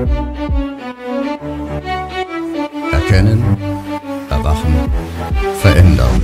Erkennen, erwachen, verändern.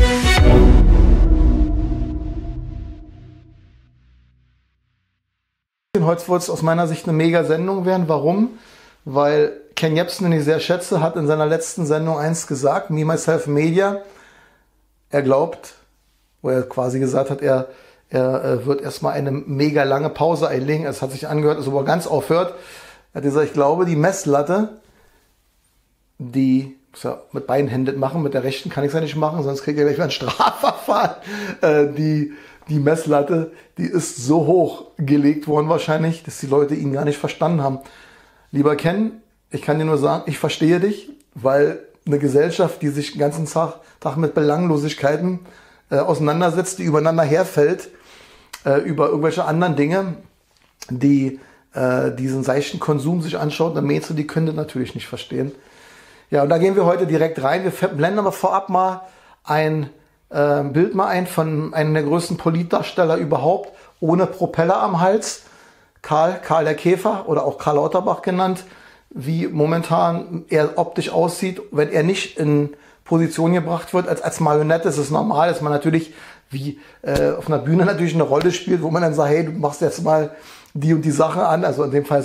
Heute wird es aus meiner Sicht eine Mega-Sendung werden. Warum? Weil Ken Jebsen, den ich sehr schätze, hat in seiner letzten Sendung eins gesagt, Me, Myself, Media. Er glaubt, wo er quasi gesagt hat, er wird erstmal eine mega lange Pause einlegen. Es hat sich angehört, dass er aber ganz aufhört. Er hat gesagt, ich glaube, die Messlatte, die muss er mit beiden Händen machen, mit der rechten kann ich es ja nicht machen, sonst kriegt er gleich wieder ein Strafverfahren. Die Messlatte, die ist so hoch gelegt worden wahrscheinlich, dass die Leute ihn gar nicht verstanden haben. Lieber Ken, ich kann dir nur sagen, ich verstehe dich, weil eine Gesellschaft, die sich den ganzen Tag mit Belanglosigkeiten auseinandersetzt, die übereinander herfällt, über irgendwelche anderen Dinge, die diesen seichten Konsum sich anschaut, dann meinst du, die können das natürlich nicht verstehen. Ja, und da gehen wir heute direkt rein. Wir blenden aber vorab mal ein Bild ein von einem der größten Politdarsteller überhaupt, ohne Propeller am Hals. Karl der Käfer oder auch Karl Lauterbach genannt, wie momentan er optisch aussieht, wenn er nicht in Position gebracht wird als Marionette. Es ist normal, dass man natürlich wie auf einer Bühne natürlich eine Rolle spielt, wo man dann sagt, hey, du machst jetzt mal die und die Sache an, also in dem Fall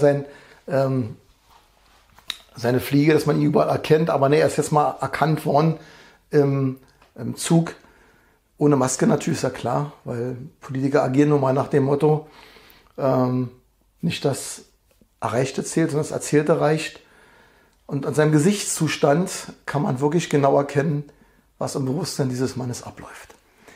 seine Fliege, dass man ihn überall erkennt, aber nee, er ist jetzt mal erkannt worden im Zug, ohne Maske natürlich, ist ja klar, weil Politiker agieren nun mal nach dem Motto, nicht das Erreichte zählt, sondern das Erzählte reicht. Und an seinem Gesichtszustand kann man wirklich genau erkennen, was im Bewusstsein dieses Mannes abläuft.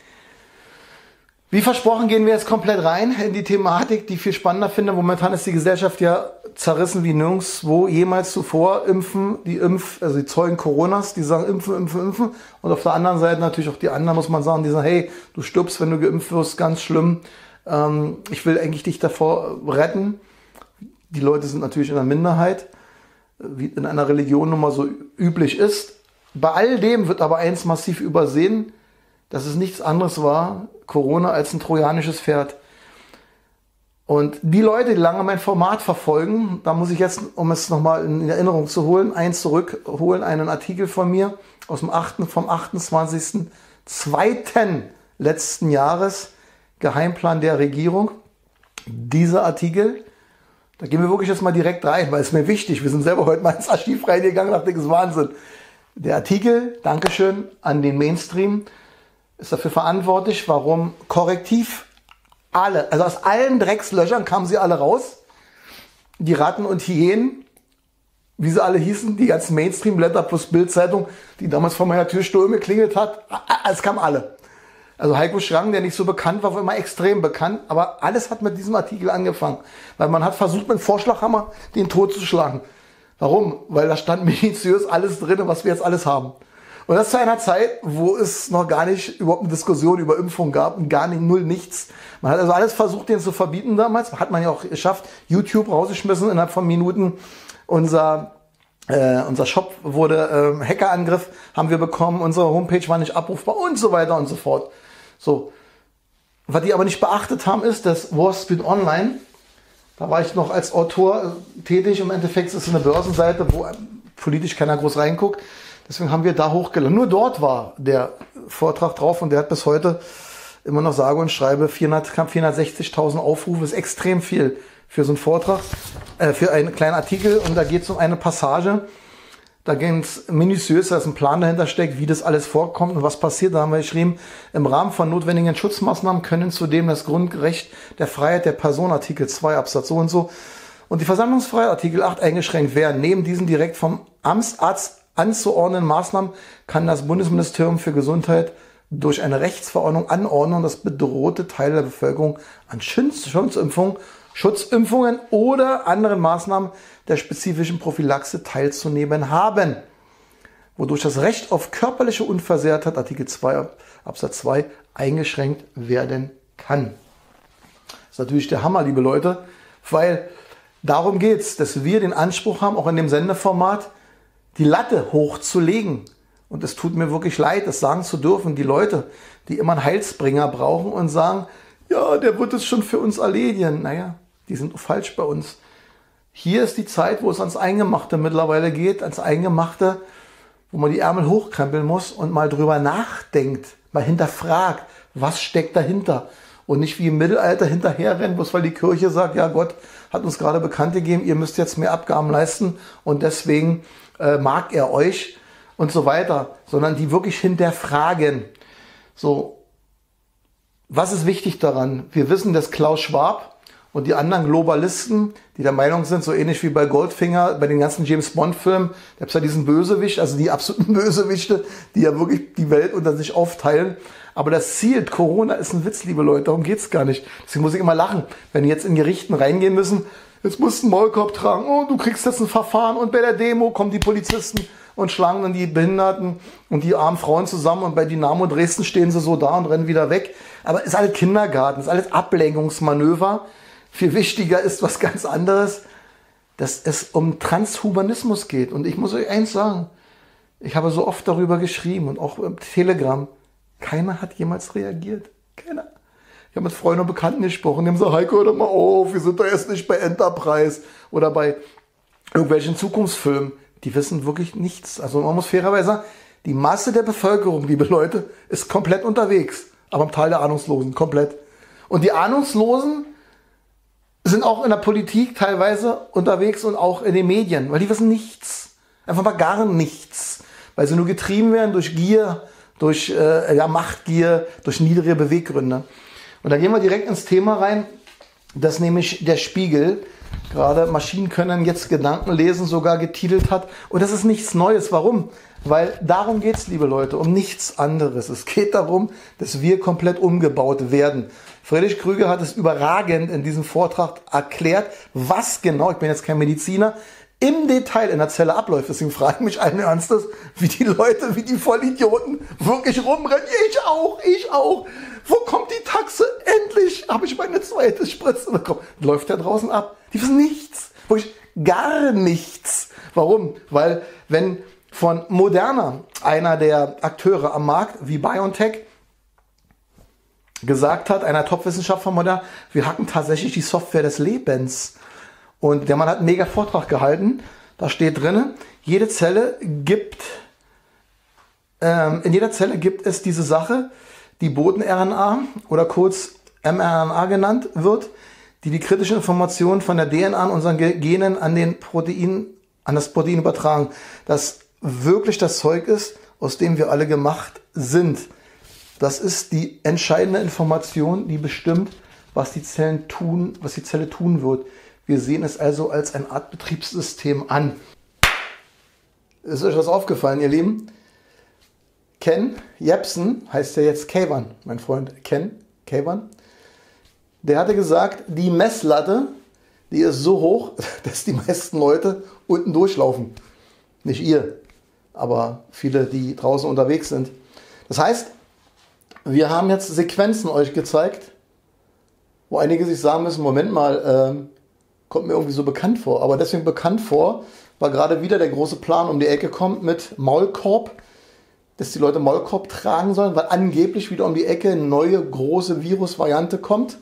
Wie versprochen gehen wir jetzt komplett rein in die Thematik, die ich viel spannender finde. Momentan ist die Gesellschaft ja zerrissen wie nirgendwo jemals zuvor. Impfen, also die Zeugen Coronas, die sagen impfen. Und auf der anderen Seite natürlich auch die anderen, muss man sagen, die sagen, hey, du stirbst, wenn du geimpft wirst, ganz schlimm. Ich will eigentlich dich davor retten. Die Leute sind natürlich in der Minderheit, wie in einer Religion nun mal so üblich ist. Bei all dem wird aber eins massiv übersehen, dass es nichts anderes war, Corona, als ein trojanisches Pferd. Und die Leute, die lange mein Format verfolgen, da muss ich jetzt, um es nochmal in Erinnerung zu holen, zurückholen, einen Artikel von mir vom 28.02. letzten Jahres, Geheimplan der Regierung. Dieser Artikel, da gehen wir wirklich jetzt mal direkt rein, weil es mir wichtig, wir sind selber heute mal ins Archiv reingegangen, dachte ich, das ist Wahnsinn. Der Artikel, Dankeschön an den Mainstream, ist dafür verantwortlich, warum korrektiv alle, also aus allen Dreckslöchern kamen sie alle raus. Die Ratten und Hyänen, wie sie alle hießen, die ganzen Mainstream-Blätter plus Bild-Zeitung, die damals vor meiner Tür Sturm geklingelt hat, es kamen alle. Also Heiko Schrang, der nicht so bekannt war immer extrem bekannt, aber alles hat mit diesem Artikel angefangen. Weil man hat versucht, mit dem Vorschlaghammer den Tod zu schlagen. Warum? Weil da stand minutiös alles drin, was wir jetzt alles haben. Und das zu einer Zeit, wo es noch gar nicht überhaupt eine Diskussion über Impfung gab und gar nicht, null, nichts. Man hat also alles versucht, den zu verbieten damals. Hat man ja auch geschafft. YouTube rausgeschmissen innerhalb von Minuten. Unser Shop wurde Hackerangriff haben wir bekommen. Unsere Homepage war nicht abrufbar und so weiter und so fort. So. Was die aber nicht beachtet haben, ist, dass Wall Street Online, da war ich noch als Autor tätig. Im Endeffekt ist es eine Börsenseite, wo politisch keiner groß reinguckt. Deswegen haben wir da hochgeladen. Nur dort war der Vortrag drauf und der hat bis heute immer noch sage und schreibe 460.000 Aufrufe. Das ist extrem viel für so einen Vortrag, für einen kleinen Artikel. Und da geht es um eine Passage. Da ging es minutiös, dass ein Plan dahinter steckt, wie das alles vorkommt und was passiert. Da haben wir geschrieben, im Rahmen von notwendigen Schutzmaßnahmen können zudem das Grundrecht der Freiheit der Person, Artikel 2 Absatz so und die Versammlungsfreiheit, Artikel 8, eingeschränkt werden. Neben diesen direkt vom Amtsarzt anzuordnenden Maßnahmen kann das Bundesministerium für Gesundheit durch eine Rechtsverordnung anordnen, dass bedrohte Teile der Bevölkerung an Schutzimpfungen oder anderen Maßnahmen der spezifischen Prophylaxe teilzunehmen haben, wodurch das Recht auf körperliche Unversehrtheit, Artikel 2 Absatz 2, eingeschränkt werden kann. Das ist natürlich der Hammer, liebe Leute, weil darum geht es, dass wir den Anspruch haben, auch in dem Sendeformat, die Latte hochzulegen. Und es tut mir wirklich leid, das sagen zu dürfen, die Leute, die immer einen Heilsbringer brauchen und sagen, ja, der wird es schon für uns erledigen. Naja, die sind falsch bei uns. hier ist die Zeit, wo es ans Eingemachte mittlerweile geht, ans Eingemachte, wo man die Ärmel hochkrempeln muss und mal drüber nachdenkt, mal hinterfragt, was steckt dahinter. Und nicht wie im Mittelalter hinterherrennen, bloß weil die Kirche sagt, ja, Gott hat uns gerade bekannt gegeben, ihr müsst jetzt mehr Abgaben leisten und deswegen mag er euch und so weiter, sondern die wirklich hinterfragen. So, was ist wichtig daran? Wir wissen, dass Klaus Schwab und die anderen Globalisten, die der Meinung sind, so ähnlich wie bei Goldfinger, bei den ganzen James-Bond-Filmen, da gibt es ja diesen Bösewicht, also die absoluten Bösewichte, die ja wirklich die Welt unter sich aufteilen. Aber das Ziel, Corona ist ein Witz, liebe Leute, darum geht's gar nicht. Deswegen muss ich immer lachen, wenn die jetzt in Gerichten reingehen müssen, jetzt musst du einen Maulkorb tragen, oh, du kriegst jetzt ein Verfahren und bei der Demo kommen die Polizisten und schlagen dann die Behinderten und die armen Frauen zusammen und bei Dynamo Dresden stehen sie so da und rennen wieder weg. Aber ist alles Kindergarten, ist alles Ablenkungsmanöver. Viel wichtiger ist was ganz anderes, dass es um Transhumanismus geht. Und ich muss euch eins sagen, ich habe so oft darüber geschrieben und auch im Telegram, keiner hat jemals reagiert. Keiner. Ich habe mit Freunden und Bekannten gesprochen, die haben gesagt, Heiko, hör doch mal auf, wir sind doch erst nicht bei Enterprise oder bei irgendwelchen Zukunftsfilmen. Die wissen wirklich nichts. Also man muss fairerweise sagen, die Masse der Bevölkerung, liebe Leute, ist komplett unterwegs. Aber im Teil der Ahnungslosen, komplett. Und die Ahnungslosen sind auch in der Politik teilweise unterwegs und auch in den Medien, weil die wissen nichts. Einfach mal gar nichts. Weil sie nur getrieben werden durch Gier, durch Machtgier, durch niedrige Beweggründe. Und da gehen wir direkt ins Thema rein, das nämlich der Spiegel, gerade Maschinen können jetzt Gedanken lesen, sogar getitelt hat. Und das ist nichts Neues. Warum? Weil darum geht's, liebe Leute, um nichts anderes. Es geht darum, dass wir komplett umgebaut werden. Friedrich Krüger hat es überragend in diesem Vortrag erklärt, was genau, ich bin jetzt kein Mediziner, im Detail in der Zelle abläuft. Deswegen frage ich mich allen Ernstes, wie die Leute, wie die Vollidioten wirklich rumrennen. Ich auch. Wo kommt die Taxe? Endlich habe ich meine zweite Spritze bekommen. Läuft der draußen ab. Die wissen nichts. Wirklich gar nichts. Warum? Weil wenn von Moderna, einer der Akteure am Markt, wie BioNTech, gesagt hat, einer Top-Wissenschaftler von Moderna, wir hacken tatsächlich die Software des Lebens. Und der Mann hat einen mega Vortrag gehalten. Da steht drin, in jeder Zelle gibt es diese Sache, die Boten-RNA oder kurz mRNA genannt wird, die kritische Informationen von der DNA an unseren Genen an das Protein übertragen. Das wirklich das Zeug ist, aus dem wir alle gemacht sind. Das ist die entscheidende Information, die bestimmt, was die Zelle tun wird. Wir sehen es also als eine Art Betriebssystem an. Ist euch was aufgefallen, ihr Lieben? Ken Jebsen, heißt ja jetzt Kayvan, mein Freund Ken Kayvan, der hatte gesagt, die Messlatte, die ist so hoch, dass die meisten Leute unten durchlaufen. Nicht ihr, aber viele, die draußen unterwegs sind. Das heißt, wir haben jetzt Sequenzen euch gezeigt, wo einige sich sagen müssen, Moment mal, kommt mir irgendwie so bekannt vor. Aber deswegen bekannt vor, weil gerade wieder der große Plan um die Ecke kommt mit Maulkorb, dass die Leute Maulkorb tragen sollen, weil angeblich wieder um die Ecke eine neue große Virusvariante kommt.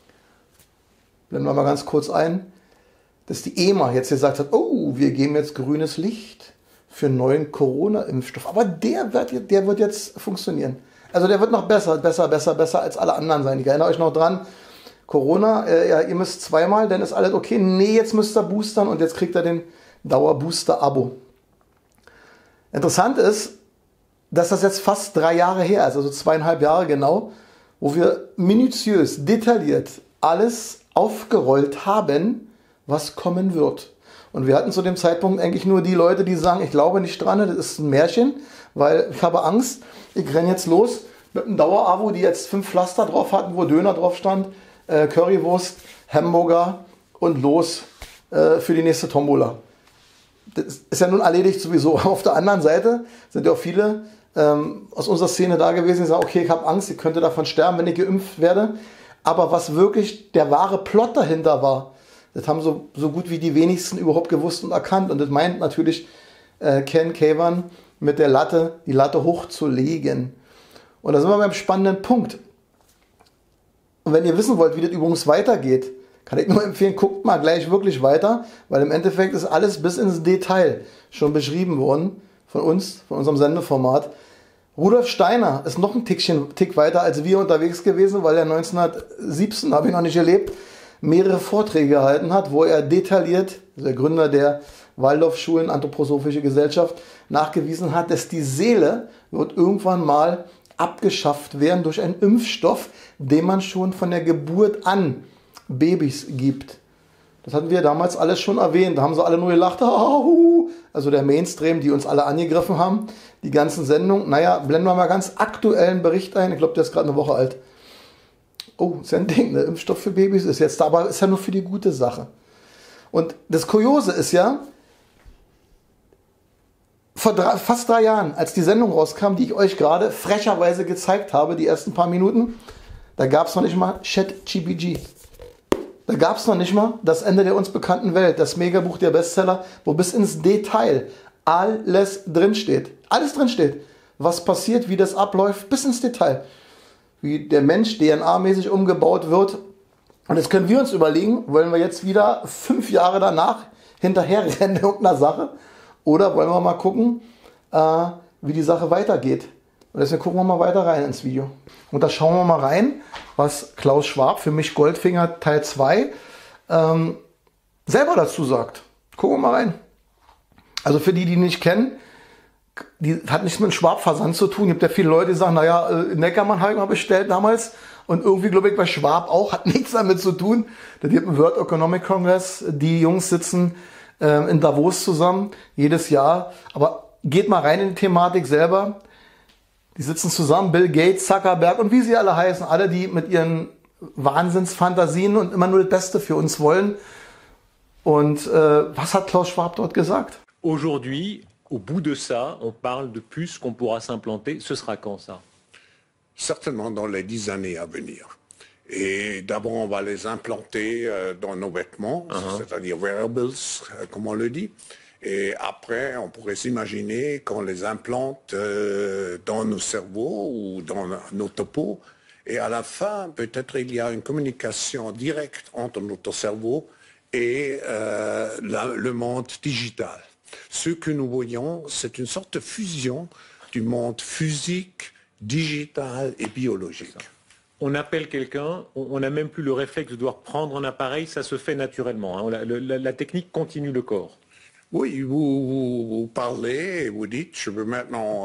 Blenden wir mal ganz kurz ein, dass die EMA jetzt gesagt hat, oh, wir geben jetzt grünes Licht für einen neuen Corona-Impfstoff. Aber der wird jetzt funktionieren. Also der wird noch besser als alle anderen sein. Ich erinnere euch noch dran, Corona, ja, ihr müsst zweimal, dann ist alles okay. Nee, jetzt müsst ihr boostern und jetzt kriegt ihr den Dauerbooster-Abo. Interessant ist, dass das jetzt fast 3 Jahre her ist, also 2,5 Jahre genau, wo wir minutiös, detailliert alles aufgerollt haben, was kommen wird. Und wir hatten zu dem Zeitpunkt eigentlich nur die Leute, die sagen, ich glaube nicht dran, das ist ein Märchen, weil ich habe Angst, ich renne jetzt los mit einem Dauerabo, die jetzt 5 Pflaster drauf hatten, wo Döner drauf stand, Currywurst, Hamburger und los für die nächste Tombola. Das ist ja nun erledigt sowieso. Auf der anderen Seite sind ja auch viele aus unserer Szene da gewesen, die sagen, okay, ich habe Angst, ich könnte davon sterben, wenn ich geimpft werde. Aber was wirklich der wahre Plot dahinter war, das haben so gut wie die wenigsten überhaupt gewusst und erkannt. Und das meint natürlich Ken Kayvan mit der Latte, die Latte hochzulegen. Und da sind wir beim spannenden Punkt. Und wenn ihr wissen wollt, wie das übrigens weitergeht, Kann ich nur empfehlen, guckt mal gleich wirklich weiter, weil im Endeffekt ist alles bis ins Detail schon beschrieben worden von uns, von unserem Sendeformat. Rudolf Steiner ist noch ein Tick weiter als wir unterwegs gewesen, weil er 1917, habe ich noch nicht erlebt, mehrere Vorträge gehalten hat, wo er detailliert, der Gründer der Waldorfschulen, Anthroposophische Gesellschaft, nachgewiesen hat, dass die Seele wird irgendwann mal abgeschafft werden durch einen Impfstoff, den man schon von der Geburt an Babys gibt. Das hatten wir damals alles schon erwähnt. Da haben sie alle nur gelacht. Also der Mainstream, die uns alle angegriffen haben. Die ganzen Sendungen. Naja, blenden wir mal ganz aktuellen Bericht ein. Ich glaube, der ist gerade eine Woche alt. Oh, ist ja ein Ding. Der Impfstoff für Babys ist jetzt da, aber ist ja nur für die gute Sache. Und das Kuriose ist ja, vor fast 3 Jahren, als die Sendung rauskam, die ich euch gerade frecherweise gezeigt habe, die ersten paar Minuten, da gab es noch nicht mal ChatGPT. Da gab es noch nicht mal das Ende der uns bekannten Welt, das Megabuch der Bestseller, wo bis ins Detail alles drinsteht. Alles drinsteht. Was passiert, wie das abläuft, bis ins Detail. Wie der Mensch DNA-mäßig umgebaut wird. Und jetzt können wir uns überlegen, wollen wir jetzt wieder 5 Jahre danach hinterherrennen in irgendeiner Sache? Oder wollen wir mal gucken, wie die Sache weitergeht? Und deswegen gucken wir mal weiter rein ins Video. Und da schauen wir mal rein, was Klaus Schwab, für mich Goldfinger Teil 2, selber dazu sagt. Gucken wir mal rein. Also für die, die nicht kennen, die hat nichts mit dem Schwab-Versand zu tun. Es gibt ja viele Leute, die sagen, naja, Neckermann habe ich mal bestellt damals. Und irgendwie glaube ich bei Schwab auch, hat nichts damit zu tun. Da gibt ein World Economic Congress. Die Jungs sitzen in Davos zusammen, jedes Jahr. Aber geht mal rein in die Thematik selber. Die sitzen zusammen, Bill Gates, Zuckerberg und wie sie alle heißen. Alle, die mit ihren Wahnsinnsfantasien und immer nur das Beste für uns wollen. Und was hat Klaus Schwab dort gesagt? Aujourd'hui, au bout de ça, on parle de puces qu'on pourra s'implanter. Ce sera quand ça? Certainement dans les 10 années à venir. Et d'abord, on va les implanter dans nos vêtements, c'est-à-dire wearables, comme on le dit. Et après, on pourrait s'imaginer qu'on les implante dans nos cerveaux ou dans notre peau. Et à la fin, peut-être il y a une communication directe entre notre cerveau et le monde digital. Ce que nous voyons, c'est une sorte de fusion du monde physique, digital et biologique. On appelle quelqu'un, on n'a même plus le réflexe de devoir prendre un appareil, ça se fait naturellement. Hein. La technique continue le corps. Oui, vous parlez et vous dites, je veux maintenant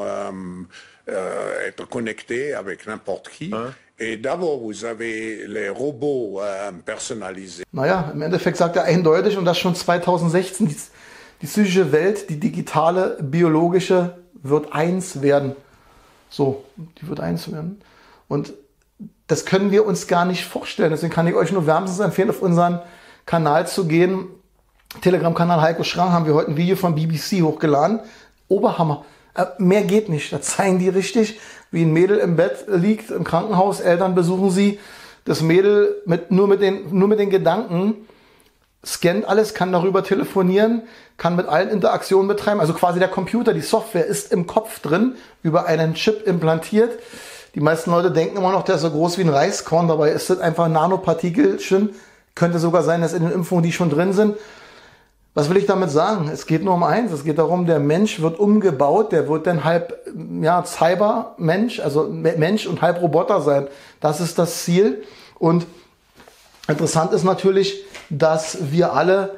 être connecté avec n'importe qui. Et d'abord, vous avez les robots personnalisés. Naja, im Endeffekt sagt er eindeutig, und das schon 2016, die psychische Welt, die digitale, biologische, wird eins werden. So, die wird eins werden. Und das können wir uns gar nicht vorstellen. Deswegen kann ich euch nur wärmstens empfehlen, auf unseren Kanal zu gehen. Telegram-Kanal Heiko Schrang, haben wir heute ein Video von BBC hochgeladen. Oberhammer. Mehr geht nicht. Da zeigen die richtig, wie ein Mädel im Bett liegt, im Krankenhaus. Eltern besuchen sie. Das Mädel nur mit den Gedanken scannt alles, kann darüber telefonieren, kann mit allen Interaktionen betreiben. Also quasi der Computer, die Software ist im Kopf drin, über einen Chip implantiert. Die meisten Leute denken immer noch, der ist so groß wie ein Reiskorn. Dabei ist das einfach Nanopartikelchen. Könnte sogar sein, dass in den Impfungen die schon drin sind. Was will ich damit sagen? Es geht nur um eins. Es geht darum, der Mensch wird umgebaut. Der wird dann halb Cybermensch, also Mensch und halb Roboter sein. Das ist das Ziel. Und interessant ist natürlich, dass wir alle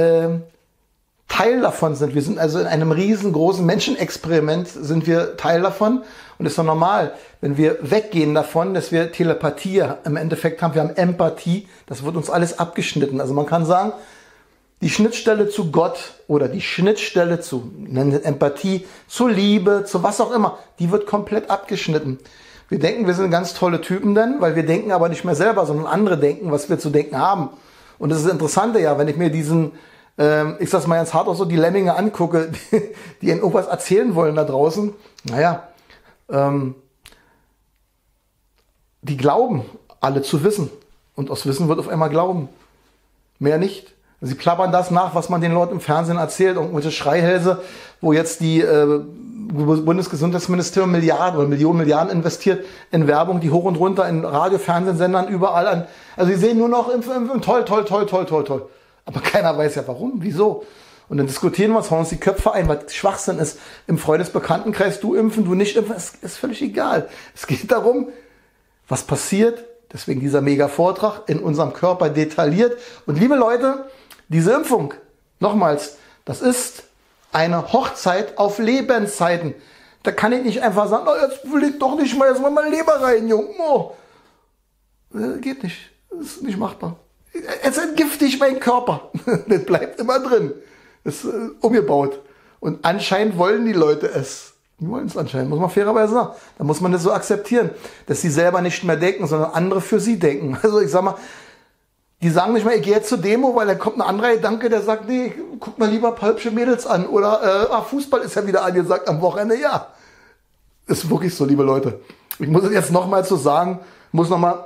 Teil davon sind. Wir sind also in einem riesengroßen Menschenexperiment, sind wir Teil davon. Und es ist doch normal, wenn wir weggehen davon, dass wir Telepathie im Endeffekt haben, wir haben Empathie, das wird uns alles abgeschnitten. Also man kann sagen, die Schnittstelle zu Gott oder die Schnittstelle zu Empathie, zu Liebe, zu was auch immer, die wird komplett abgeschnitten. Wir denken, wir sind ganz tolle Typen dann, weil wir denken aber nicht mehr selber, sondern andere denken, was wir zu denken haben. Und das ist das Interessante ja, wenn ich mir diesen, ich sag's mal ganz hart auch so, die Lemminge angucke, die ihnen irgendwas erzählen wollen da draußen, naja, die glauben alle zu wissen. Und aus Wissen wird auf einmal Glauben. Mehr nicht. Sie plappern das nach, was man den Leuten im Fernsehen erzählt. Irgendwelche Schreihälse, wo jetzt die Bundesgesundheitsministerium Milliarden oder Milliarden investiert in Werbung, die hoch und runter, in Radio, Fernsehsendern, überall an. Also sie sehen nur noch Impfen, toll. Aber keiner weiß ja warum, wieso. Und dann diskutieren wir uns, hauen uns die Köpfe ein, was Schwachsinn ist. Im Freundesbekanntenkreis, du impfen, du nicht impfen, ist völlig egal. Es geht darum, was passiert, deswegen dieser Mega-Vortrag, in unserem Körper detailliert. Und liebe Leute, diese Impfung, nochmals, das ist eine Hochzeit auf Lebenszeiten. Da kann ich nicht einfach sagen, jetzt will ich doch nicht mal jetzt mal meine Leber rein, Junge. Oh. Geht nicht. Das ist nicht machbar. Jetzt entgifte ich meinen Körper. Das bleibt immer drin. Das ist umgebaut. Und anscheinend wollen die Leute es. Die wollen es anscheinend, muss man fairerweise sagen. Da muss man das so akzeptieren, dass sie selber nicht mehr denken, sondern andere für sie denken. Also ich sag mal, die sagen nicht mal, ich gehe jetzt zur Demo, weil dann kommt ein anderer Gedanke, der sagt, nee, guck mal lieber ein paar hübsche Mädels an. Oder Fußball ist ja wieder angesagt am Wochenende. Ja, ist wirklich so, liebe Leute. Ich muss es jetzt nochmal so sagen, muss nochmal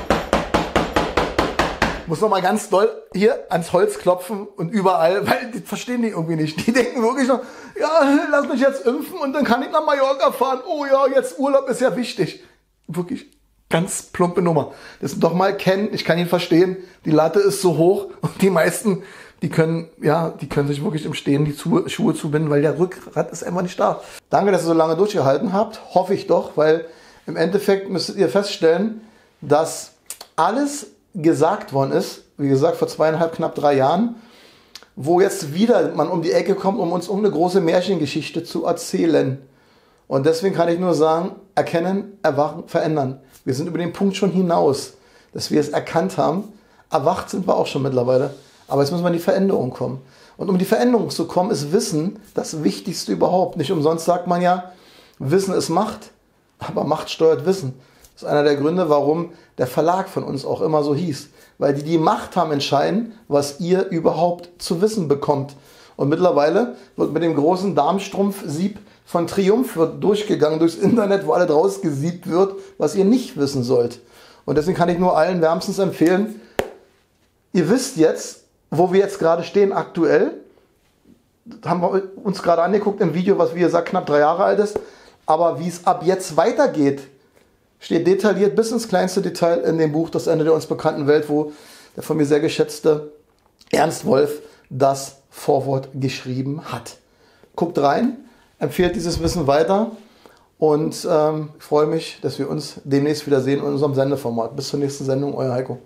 ganz doll hier ans Holz klopfen und überall, weil die verstehen die irgendwie nicht. Die denken wirklich noch, ja, lass mich jetzt impfen und dann kann ich nach Mallorca fahren. Oh ja, jetzt Urlaub ist ja wichtig. Wirklich ganz plumpe Nummer. Das doch mal kennen, ich kann ihn verstehen, die Latte ist so hoch und die meisten, die können sich wirklich im Stehen die Schuhe zubinden, weil der Rückgrat ist einfach nicht da. Danke, dass ihr so lange durchgehalten habt, hoffe ich doch, weil im Endeffekt müsstet ihr feststellen, dass alles gesagt worden ist, wie gesagt, vor 2,5, knapp 3 Jahren, wo jetzt wieder man um die Ecke kommt, um uns eine große Märchengeschichte zu erzählen. Und deswegen kann ich nur sagen, erkennen, erwachen, verändern. Wir sind über den Punkt schon hinaus, dass wir es erkannt haben. Erwacht sind wir auch schon mittlerweile. Aber jetzt müssen wir in die Veränderung kommen. Und um in die Veränderung zu kommen, ist Wissen das Wichtigste überhaupt. Nicht umsonst sagt man ja, Wissen ist Macht, aber Macht steuert Wissen. Das ist einer der Gründe, warum der Verlag von uns auch immer so hieß. Weil die Macht haben, entscheiden, was ihr überhaupt zu wissen bekommt. Und mittlerweile wird mit dem großen Darmstrumpf-Sieb von Triumph wird durchgegangen durchs Internet, wo alles rausgesiebt wird, was ihr nicht wissen sollt. Und deswegen kann ich nur allen wärmstens empfehlen, ihr wisst jetzt, wo wir jetzt gerade stehen aktuell. Haben wir uns gerade angeguckt im Video, was wie gesagt knapp 3 Jahre alt ist. Aber wie es ab jetzt weitergeht, steht detailliert bis ins kleinste Detail in dem Buch Das Ende der uns bekannten Welt, wo der von mir sehr geschätzte Ernst Wolf das Vorwort geschrieben hat. Guckt rein, empfehlt dieses Wissen weiter und ich freue mich, dass wir uns demnächst wieder sehen in unserem Sendeformat. Bis zur nächsten Sendung, euer Heiko.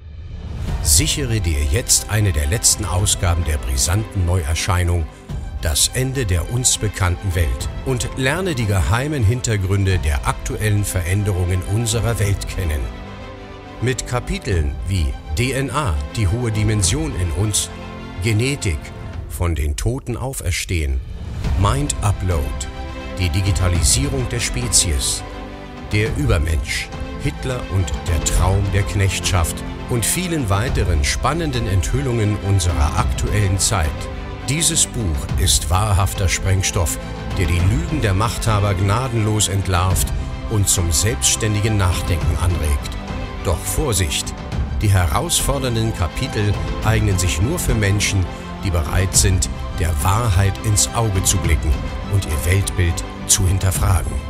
Sichere dir jetzt eine der letzten Ausgaben der brisanten Neuerscheinung Das Ende der uns bekannten Welt und lerne die geheimen Hintergründe der aktuellen Veränderungen unserer Welt kennen. Mit Kapiteln wie DNA, die hohe Dimension in uns, Genetik, von den Toten auferstehen, Mind Upload, die Digitalisierung der Spezies, der Übermensch, Hitler und der Traum der Knechtschaft und vielen weiteren spannenden Enthüllungen unserer aktuellen Zeit. Dieses Buch ist wahrhafter Sprengstoff, der die Lügen der Machthaber gnadenlos entlarvt und zum selbstständigen Nachdenken anregt. Doch Vorsicht! Die herausfordernden Kapitel eignen sich nur für Menschen, die bereit sind, der Wahrheit ins Auge zu blicken und ihr Weltbild zu hinterfragen.